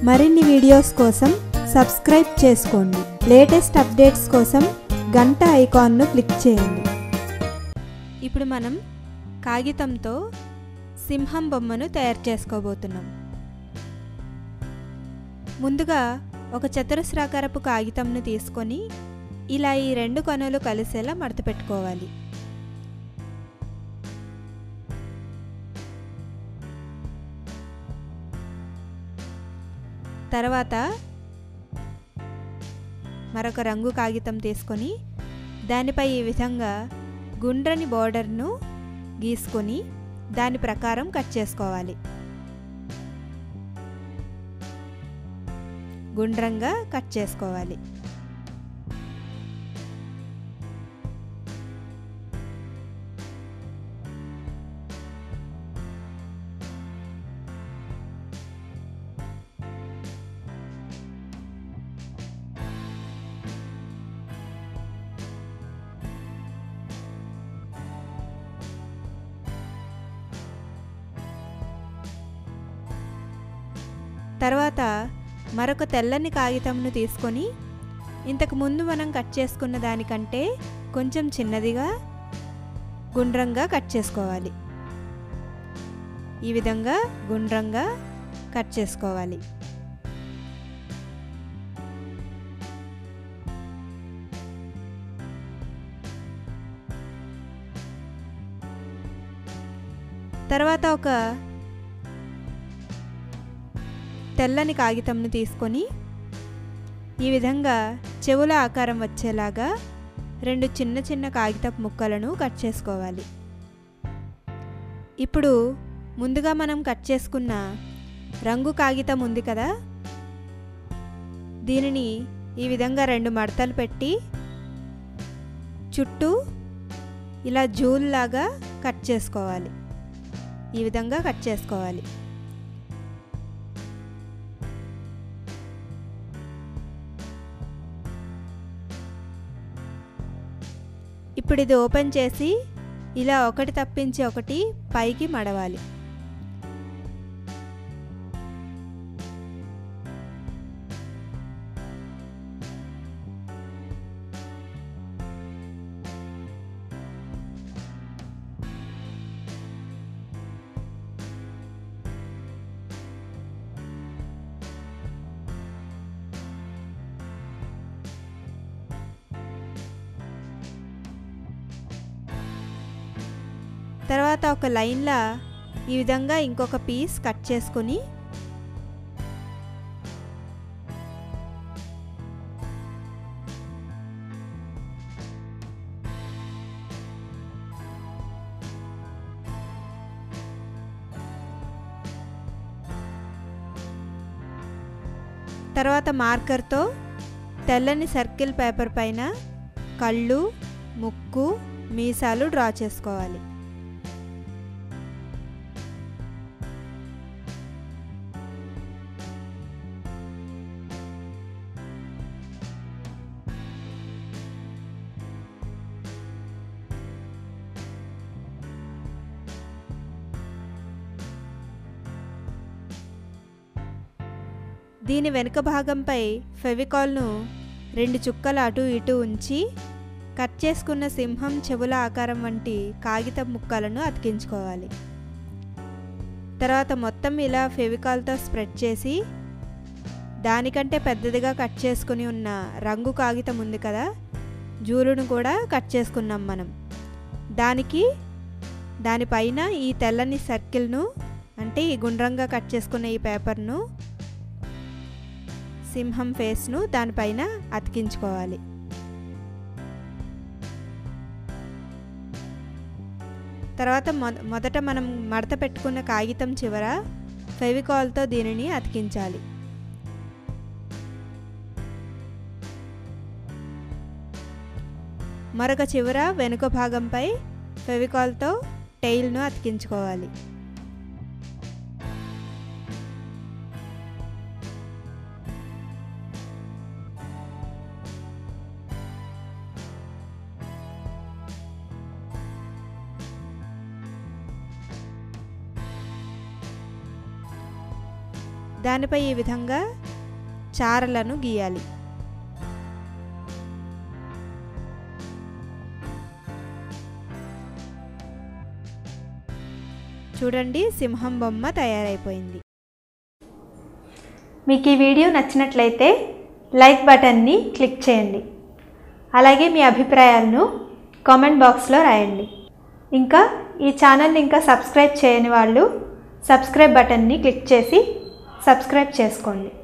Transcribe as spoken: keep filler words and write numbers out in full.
మరిన్ని వీడియోస్ కోసం సబ్స్క్రైబ్ చేసుకోండి. లేటెస్ట్ అప్డేట్స్ కోసం గంట ఐకాన్ను క్లిక్ చేయండి. ఇప్పుడు మనం కాగితంతో సింహం బొమ్మను తయారు చేసుకోబోతున్నాం. ముందుగా ఒక చతురస్రాకారపు కాగితంను తీసుకొని ఇలా ఈ రెండు కొనలు కలిసేలా మడత పెట్టుకోవాలి. తర్వాత మరొక రంగు కాగితం తీసుకొని దానిపై ఈ విధంగా గుండ్రని బోర్డర్ను గీసుకొని దాని ప్రకారం కట్ చేసుకోవాలి. గుండ్రంగా కట్ చేసుకోవాలి. తర్వాత మరొక తెల్లని కాగితంను తీసుకొని ఇంతకు ముందు మనం కట్ చేసుకున్న దానికంటే కొంచెం చిన్నదిగా గుండ్రంగా కట్ చేసుకోవాలి. ఈ విధంగా గుండ్రంగా కట్ చేసుకోవాలి. తర్వాత ఒక తెల్లని కాగితంను తీసుకొని ఈ విధంగా చెవుల ఆకారం వచ్చేలాగా రెండు చిన్న చిన్న కాగితపు ముక్కలను కట్ చేసుకోవాలి. ఇప్పుడు ముందుగా మనం కట్ చేసుకున్న రంగు కాగితం ఉంది కదా, దీనిని ఈ విధంగా రెండు మడతలు పెట్టి చుట్టూ ఇలా జూల్లాగా కట్ చేసుకోవాలి. ఈ విధంగా కట్ చేసుకోవాలి. ఇప్పుడు ఇది ఓపెన్ చేసి ఇలా ఒకటి తప్పించి ఒకటి పైకి మడవాలి. తర్వాత ఒక లైన్లా ఈ విధంగా ఇంకొక పీస్ కట్ చేసుకొని తర్వాత మార్కర్తో తెల్లని సర్కిల్ పేపర్ పైన కళ్ళు, ముక్కు, మీసాలు డ్రా చేసుకోవాలి. దీని వెనుక భాగంపై ఫెవికాల్ను రెండు చుక్కలు అటు ఇటు ఉంచి కట్ చేసుకున్న సింహం చెవుల ఆకారం వంటి కాగితం ముక్కలను అతికించుకోవాలి. తర్వాత మొత్తం ఇలా ఫెవికాల్తో స్ప్రెడ్ చేసి దానికంటే పెద్దదిగా కట్ చేసుకుని ఉన్న రంగు కాగితం ఉంది కదా, జూలును కూడా కట్ చేసుకున్నాం మనం. దానికి దానిపైన ఈ తెల్లని సర్కిల్ను అంటే ఈ గుండ్రంగా కట్ చేసుకున్న ఈ పేపర్ను సింహం ఫేస్ను దానిపైన అతికించుకోవాలి. తర్వాత మొదట మనం మడత పెట్టుకున్న కాగితం చివర ఫెవికాల్తో దీనిని అతికించాలి. మరొక చివర వెనుక భాగంపై ఫెవికాల్తో టెయిల్ను అతికించుకోవాలి. దానిపై ఈ విధంగా చారలను గీయాలి. చూడండి, సింహం బొమ్మ తయారైపోయింది. మీకు ఈ వీడియో నచ్చినట్లయితే లైక్ బటన్ని క్లిక్ చేయండి. అలాగే మీ అభిప్రాయాలను కామెంట్ బాక్స్లో రాయండి. ఇంకా ఈ ఛానల్ని ఇంకా సబ్స్క్రైబ్ చేయని వాళ్ళు సబ్స్క్రైబ్ బటన్ని క్లిక్ చేసి సబ్స్క్రైబ్ చేసుకోండి.